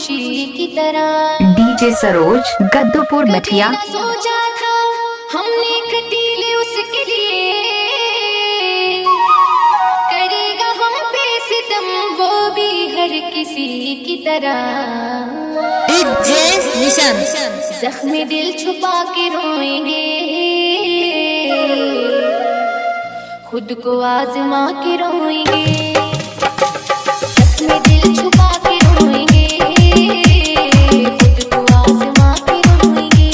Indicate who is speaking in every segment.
Speaker 1: खुशी की तरह।
Speaker 2: डीजे सरोज गद्दोपुर मठिया।
Speaker 1: सोचा था हमने कटीले उसके लिए, करेगा हम पे सितम वो भी हर किसी की तरह। जख्म दिल छुपा के रोएंगे, खुद को आजमा के रोएंगे। जख्म दिल छुपा के रोएंगे, खुद को आजमा के रोएंगे।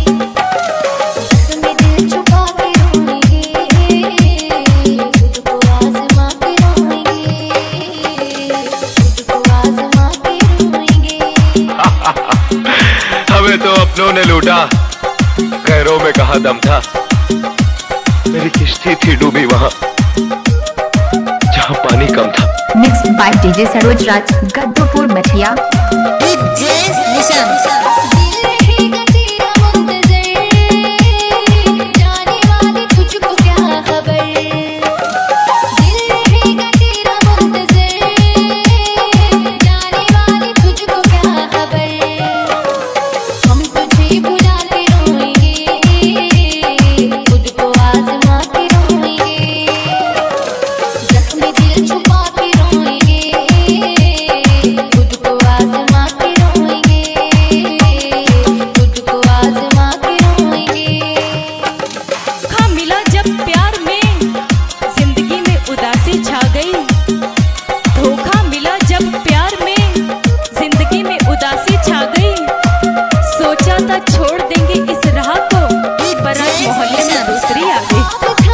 Speaker 1: जख्म दिल छुपा के रोएंगे, खुद को आजमा के रोएंगे। खुद को आजमा के रोएंगे।
Speaker 3: हमें तो अपनों ने लूटा, गैरों में कहा दम था। मेरी किश्ती थी डूबी वहां जहां पानी कम था।
Speaker 2: Mix by DJ Saroj Raj Gaddopur Mathiya.
Speaker 1: छोड़ देंगे इस राह को, पर आज मोहल्ले में दूसरी आ गई।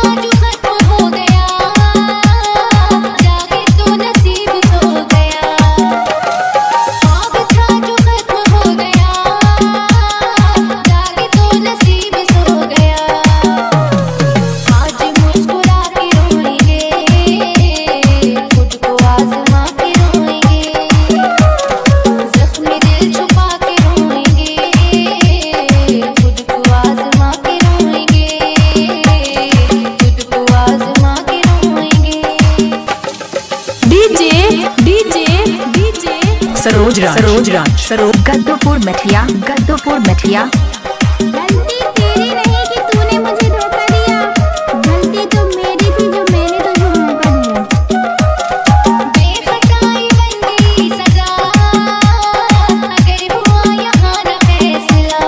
Speaker 2: सरोज राज गद्दोपुर मठिया। गद्दोपुर मठिया।
Speaker 4: गलती तेरी नहीं कि तूने मुझे धोखा दिया, गलती तो मेरी थी जो मैंने तुझे मौका दिया।
Speaker 1: बेखटाई बन गई सजा, अगर हुआ यहाँ न फैसला।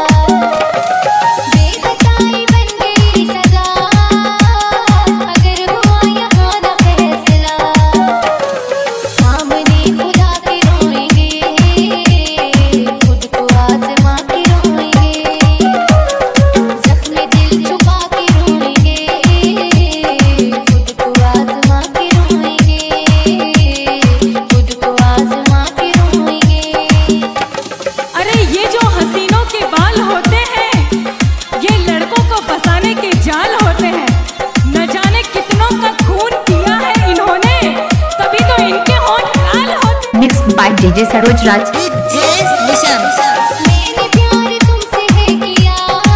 Speaker 1: बेखटाई बन गई सजा, अगर हुआ यहाँ न फैसला। सामने खुदा के रोएंगे, खुद को आजमा के रोएंगे। जख्म दिल छुपा के रोएंगे, खुद को आजमा के रोएंगे। खुद को आजमा के रोएंगे।
Speaker 5: अरे ये जो हसीनों के बाल होते हैं, ये लड़कों को फंसाने के जाल होते हैं। न जाने कितनों का खून पिया है इन्होंने, तभी तो इनके होंठ लाल होते।
Speaker 2: Mix by DJ Saroj Raj.
Speaker 1: मैंने प्यार तुमसे है किया,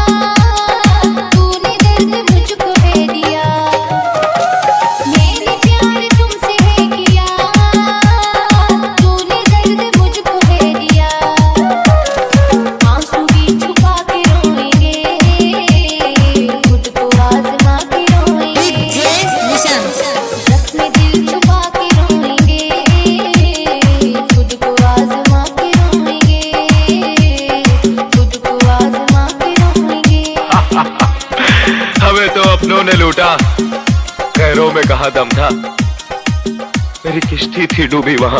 Speaker 1: तूने दर्द मुझको है दिया। मैंने प्यार तुमसे है किया, तूने दर्द मुझको है दिया। आंसू भी छुपा के रोएंगे, खुद को आजमा के रोएंगे। जख्म दिल छुपा के रोएंगे, खुद को आजमा के रोएंगे। खुद को आजमा के रोएंगे।
Speaker 3: हमें तो अपनों ने लूटा, गैरों में कहा दम था। मेरी किश्ती थी डूबी वहां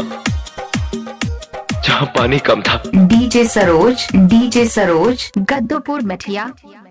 Speaker 3: जहां पानी कम था।
Speaker 2: डीजे सरोज गद्दोपुर मठिया।